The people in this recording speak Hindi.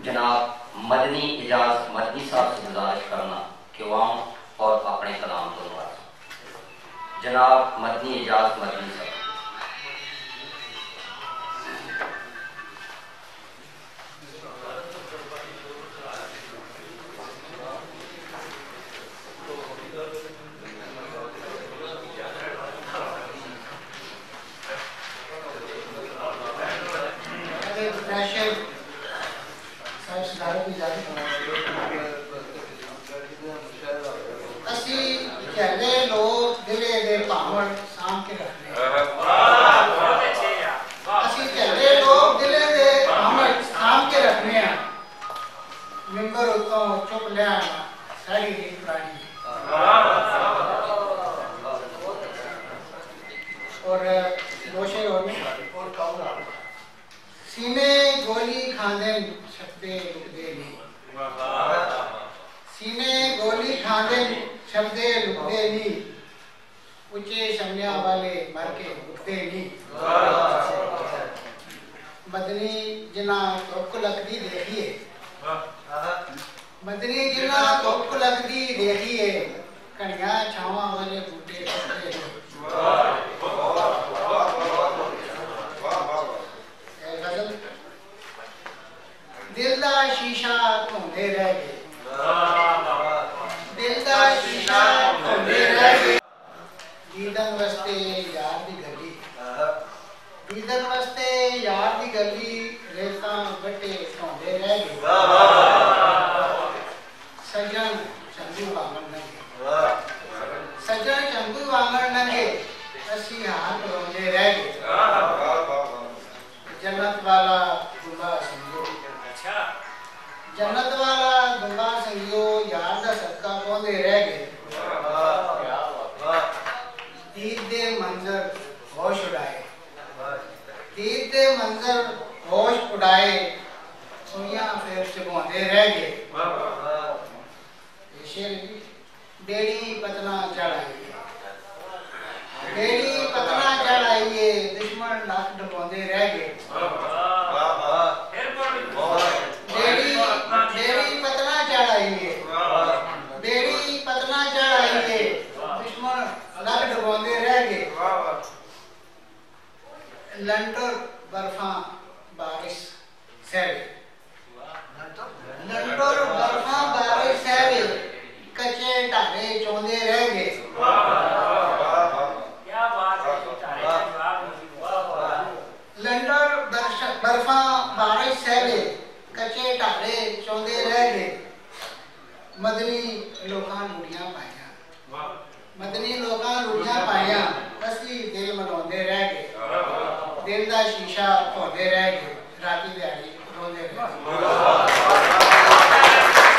जनाब मदनी एजाज मदनी साहब से गुजारिश करना कि वो आऊं और अपने कलाम को नवाजें। जनाब मदनी एजाज मदनी साहब। सीने गोली खांदे छपते लुकदे नहीं, सीने गोली खांदे छपते लुकदे नहीं, ऊंचे शमनिया वाले मर के उठते नहीं। मदनी जिना धुप लगदी देखिए, मदनी जिना धुप लगदी देखिए, कणिया छावा वाले बूटे उठते नहीं। दिल दा शीशा धोंदे रह गए, दिल दा शीशा धोंदे रह गए, दीदन वस्ते यार दी गली, दीदन वस्ते यार दी गली, रेतां बट्टे धोंदे रह गए। सजन चंदू वांगण नंगे, सजन चंदू वांगण नंगे, असी हाथ रोंदे रह गए। जन्नत वाला गुंगा संगियो, जन्नत वाला गुंगा संगियो, यार दा सदका पाउंदे रह गए। दीद दे मंजर होश उड़ाए, दीद दे मंजर होश उड़ाए, सुनिया फिर चबाउंदे रह गए। बेड़ी पतना चढ़ाइए, बेड़ी पतना चढ़ाइए, दुश्मन लाख डबाउंदे रह गए। बेड़ी पतना चढ़ाइए, बेड़ी पतना चढ़ाइए, दुश्मन लाख डबाउंदे रह गए। लंटर बर्फा बारिश सहवे, लंटर बर्फा बारिश सहवे, कच्चे ढारे चौंदे रह गए। लंटर बर्फा बारिश सहवे, कच्चे ढारे चौंदे रह गए। मदनी लोकां लूड़ियां पाइयां, मदनी लोकां लूड़ियां पाइयां, असली दिल मनाउंदे रह गए। दिल दा शीशा धोंदे रह गए, राती दिहाड़ी रोंदे रह गए।